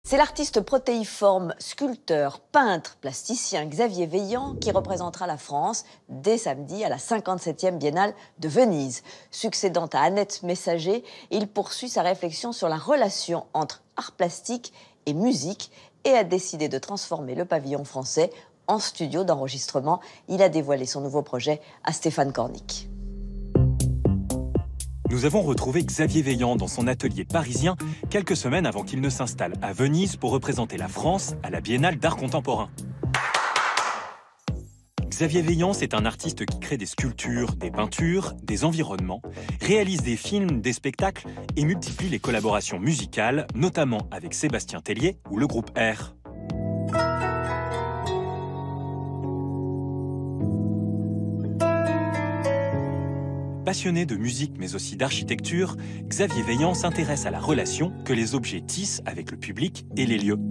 C'est l'artiste protéiforme, sculpteur, peintre, plasticien Xavier Veillant qui représentera la France dès samedi à la 57e Biennale de Venise. Succédant à Annette Messager, il poursuit sa réflexion sur la relation entre art plastique et musique et a décidé de transformer le pavillon français en studio d'enregistrement. Il a dévoilé son nouveau projet à Stéphane Cornic. Nous avons retrouvé Xavier Veillant dans son atelier parisien quelques semaines avant qu'il ne s'installe à Venise pour représenter la France à la Biennale d'art contemporain. Xavier Veillant, c'est un artiste qui crée des sculptures, des peintures, des environnements, réalise des films, des spectacles et multiplie les collaborations musicales, notamment avec Sébastien Tellier ou le groupe R. Passionné de musique mais aussi d'architecture, Xavier Veillant s'intéresse à la relation que les objets tissent avec le public et les lieux.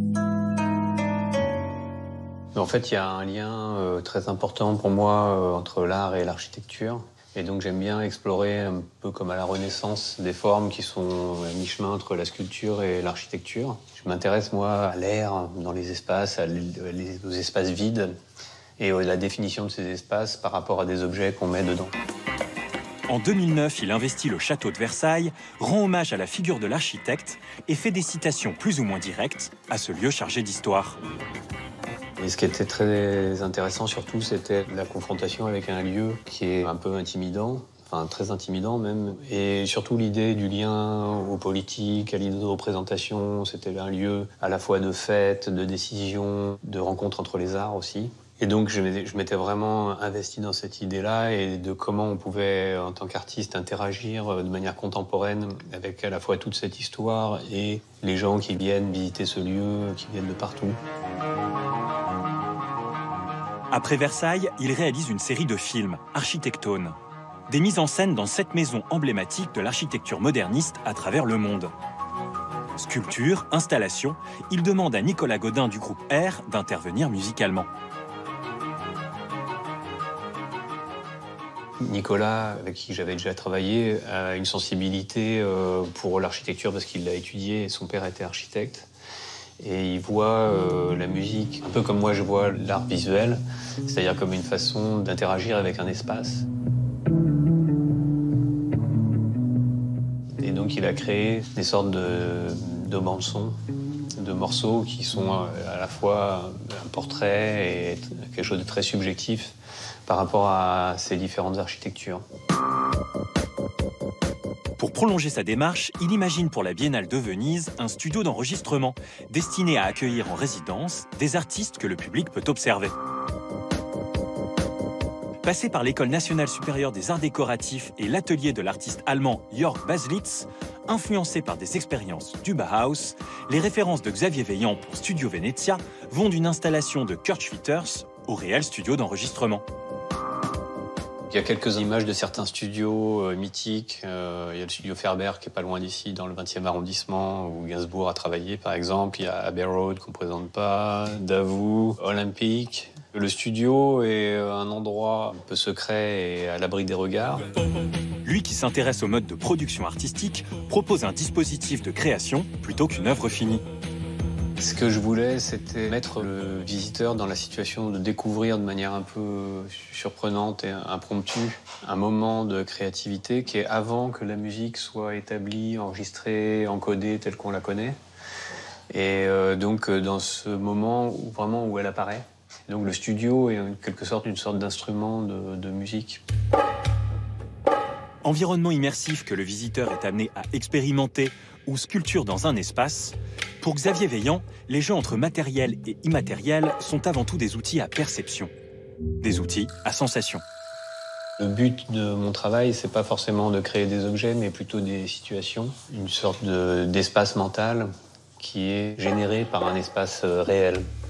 En fait, il y a un lien très important pour moi entre l'art et l'architecture. Et donc j'aime bien explorer un peu comme à la Renaissance des formes qui sont à mi-chemin entre la sculpture et l'architecture. Je m'intéresse moi à l'air dans les espaces, aux espaces vides et à la définition de ces espaces par rapport à des objets qu'on met dedans. En 2009, il investit le château de Versailles, rend hommage à la figure de l'architecte et fait des citations plus ou moins directes à ce lieu chargé d'histoire. Et ce qui était très intéressant surtout, c'était la confrontation avec un lieu qui est un peu intimidant, enfin très intimidant même, et surtout l'idée du lien aux politiques, à l'idée de représentation. C'était un lieu à la fois de fête, de décision, de rencontre entre les arts aussi. Et donc je m'étais vraiment investi dans cette idée-là et de comment on pouvait, en tant qu'artiste, interagir de manière contemporaine avec à la fois toute cette histoire et les gens qui viennent visiter ce lieu, qui viennent de partout. Après Versailles, il réalise une série de films, Architectone. Des mises en scène dans 7 maisons emblématiques de l'architecture moderniste à travers le monde. Sculpture, installation, il demande à Nicolas Godin du groupe R d'intervenir musicalement. Nicolas, avec qui j'avais déjà travaillé, a une sensibilité pour l'architecture parce qu'il l'a étudiée et son père était architecte. Et il voit la musique un peu comme moi je vois l'art visuel, c'est-à-dire comme une façon d'interagir avec un espace. Et donc il a créé des sortes de bandes-son, de morceaux qui sont à la fois un portrait et quelque chose de très subjectif par rapport à ces différentes architectures. Pour prolonger sa démarche, il imagine pour la Biennale de Venise un studio d'enregistrement destiné à accueillir en résidence des artistes que le public peut observer. Passé par l'École nationale supérieure des arts décoratifs et l'atelier de l'artiste allemand Jörg Baslitz, influencé par des expériences du Bauhaus, les références de Xavier Veillant pour Studio Venezia vont d'une installation de Kurt Schwitters au réel studio d'enregistrement. Il y a quelques images de certains studios mythiques. Il y a le studio Ferber qui est pas loin d'ici, dans le 20e arrondissement, où Gainsbourg a travaillé par exemple. Il y a Abbey Road qu'on ne présente pas, Davout, Olympique. Le studio est un endroit un peu secret et à l'abri des regards. Lui qui s'intéresse au mode de production artistique propose un dispositif de création plutôt qu'une œuvre finie. Ce que je voulais, c'était mettre le visiteur dans la situation de découvrir de manière un peu surprenante et impromptue un moment de créativité qui est avant que la musique soit établie, enregistrée, encodée telle qu'on la connaît. Et donc dans ce moment où elle apparaît. Donc le studio est en quelque sorte une sorte d'instrument de musique. Environnement immersif que le visiteur est amené à expérimenter ou sculpture dans un espace, pour Xavier Veillant, les jeux entre matériel et immatériel sont avant tout des outils à perception, des outils à sensation. Le but de mon travail, c'est pas forcément de créer des objets, mais plutôt des situations, une sorte d'espace mental qui est généré par un espace réel.